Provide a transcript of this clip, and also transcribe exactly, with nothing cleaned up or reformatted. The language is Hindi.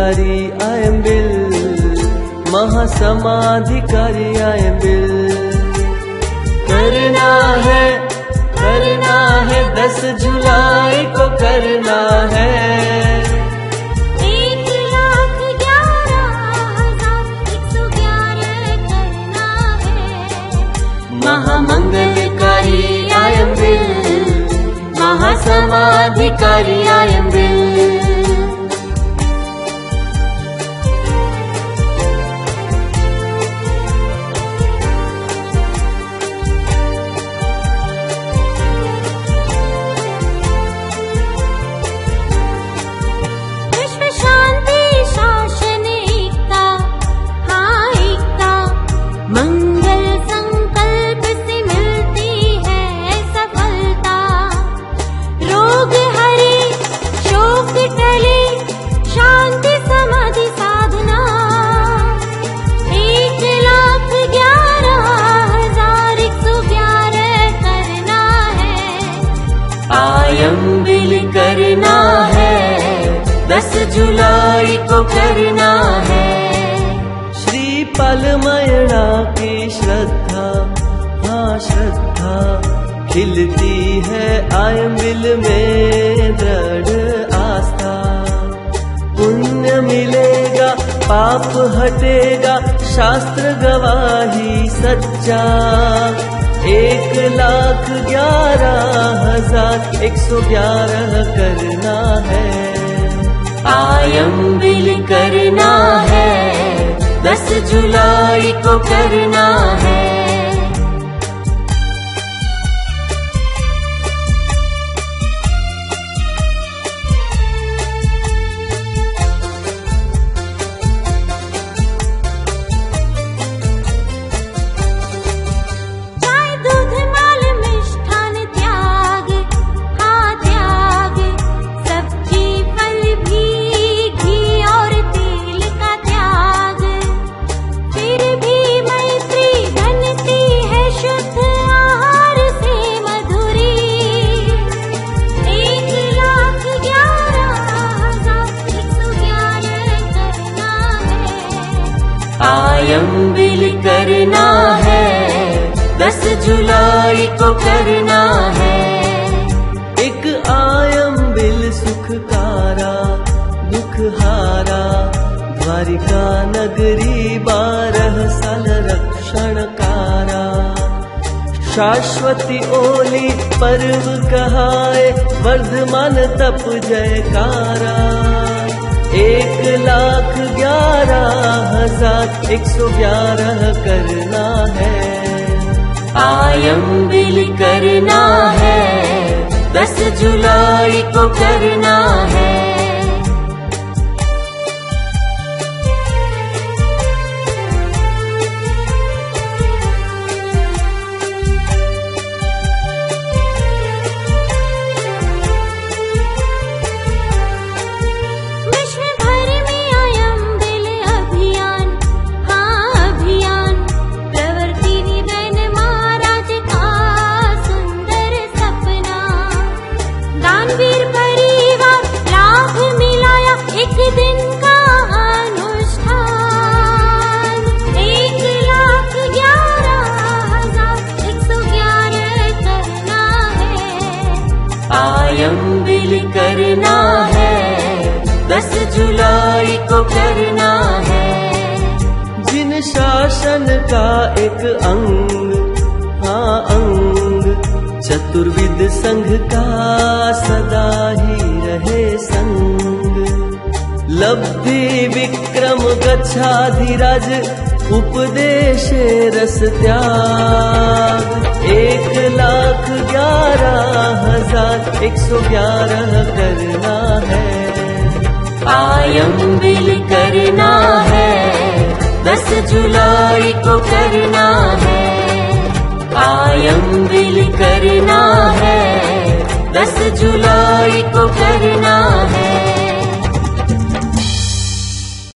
मंगलकारी आयंबिल, महासमाधिकारी आयंबिल। करना है करना है दस जुलाई को करना है, एक लाख ग्यारह हजार एक सौ ग्यारह करना है। महामंगलकारी आयंबिल, महासमाधिकारी आयंबिल। आयंबिल करना है, दस जुलाई को करना है। श्री पलमयणा की श्रद्धा, हाँ श्रद्धा खिलती है आयंबिल में दृढ़ आस्था। पुण्य मिलेगा, पाप हटेगा, शास्त्र गवाही सच्चा। एक लाख ग्यारह हजार एक सौ ग्यारह करना है। आयंबिल करना है, दस जुलाई को करना है। आयंबिल करना है, दस जुलाई को करना है। एक आयंबिल सुखकारा दुखहारा, द्वारिका नगरी बारह साल रक्षणकारा। शाश्वती ओली पर्व कहाए, वर्धमान तप जयकारा। एक लाख ग्यारह हजार एक सौ ग्यारह करना है। आयंबिल करना है, दस जुलाई को करना है। आयंबिल करना है, दस जुलाई को करना है। जिन शासन का एक अंग, हाँ अंग, चतुर्विद संघ का सदा ही रहे संग। लब्धि विक्रम गच्छाधिराज, उपदेश रस त्याग। एक लाख ग्यारह हजार एक सौ ग्यारह करना है। आयंबिल करना है, दस जुलाई को करना है। आयंबिल करना है, दस जुलाई